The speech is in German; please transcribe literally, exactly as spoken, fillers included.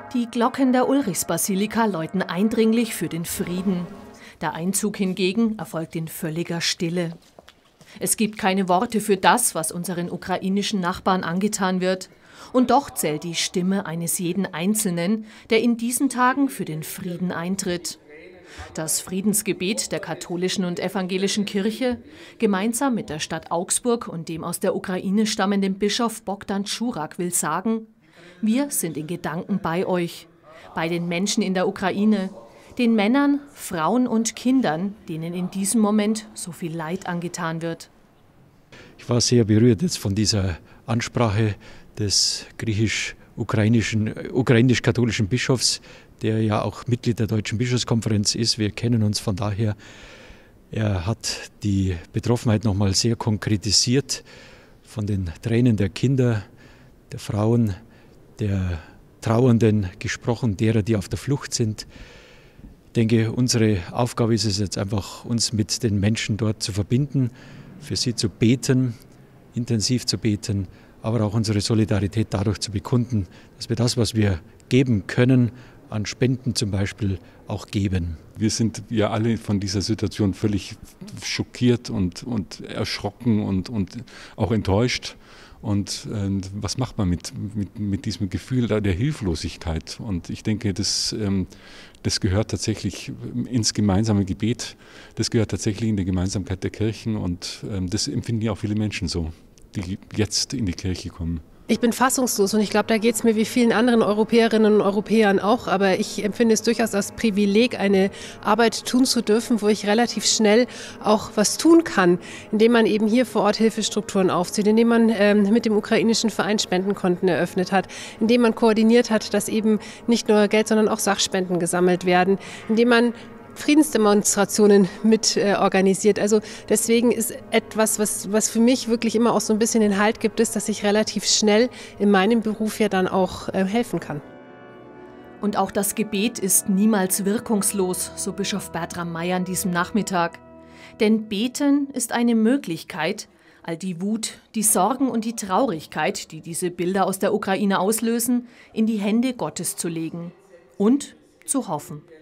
Die Glocken der Ulrichsbasilika läuten eindringlich für den Frieden. Der Einzug hingegen erfolgt in völliger Stille. Es gibt keine Worte für das, was unseren ukrainischen Nachbarn angetan wird. Und doch zählt die Stimme eines jeden Einzelnen, der in diesen Tagen für den Frieden eintritt. Das Friedensgebet der katholischen und evangelischen Kirche, gemeinsam mit der Stadt Augsburg und dem aus der Ukraine stammenden Bischof Bogdan Schurak, will sagen: Wir sind in Gedanken bei euch, bei den Menschen in der Ukraine, den Männern, Frauen und Kindern, denen in diesem Moment so viel Leid angetan wird. Ich war sehr berührt jetzt von dieser Ansprache des griechisch-ukrainischen, ukrainisch-katholischen Bischofs, der ja auch Mitglied der Deutschen Bischofskonferenz ist. Wir kennen uns von daher. Er hat die Betroffenheit noch mal sehr konkretisiert, von den Tränen der Kinder, der Frauen, der Trauernden gesprochen, derer, die auf der Flucht sind. Ich denke, unsere Aufgabe ist es jetzt einfach, uns mit den Menschen dort zu verbinden, für sie zu beten, intensiv zu beten, aber auch unsere Solidarität dadurch zu bekunden, dass wir das, was wir geben können, an Spenden zum Beispiel, auch geben. Wir sind ja alle von dieser Situation völlig schockiert und, und erschrocken und, und auch enttäuscht. Und äh, was macht man mit, mit, mit diesem Gefühl der Hilflosigkeit? Und ich denke, das, ähm, das gehört tatsächlich ins gemeinsame Gebet, das gehört tatsächlich in die Gemeinsamkeit der Kirchen und ähm, das empfinden ja auch viele Menschen so, die jetzt in die Kirche kommen. Ich bin fassungslos und ich glaube, da geht es mir wie vielen anderen Europäerinnen und Europäern auch. Aber ich empfinde es durchaus als Privileg, eine Arbeit tun zu dürfen, wo ich relativ schnell auch was tun kann, indem man eben hier vor Ort Hilfestrukturen aufzieht, indem man ähm, mit dem ukrainischen Verein Spendenkonten eröffnet hat, indem man koordiniert hat, dass eben nicht nur Geld, sondern auch Sachspenden gesammelt werden, indem man Friedensdemonstrationen mit äh, organisiert. Also deswegen ist etwas, was, was für mich wirklich immer auch so ein bisschen den Halt gibt, ist, dass ich relativ schnell in meinem Beruf ja dann auch äh, helfen kann. Und auch das Gebet ist niemals wirkungslos, so Bischof Bertram Meyer an diesem Nachmittag. Denn Beten ist eine Möglichkeit, all die Wut, die Sorgen und die Traurigkeit, die diese Bilder aus der Ukraine auslösen, in die Hände Gottes zu legen und zu hoffen.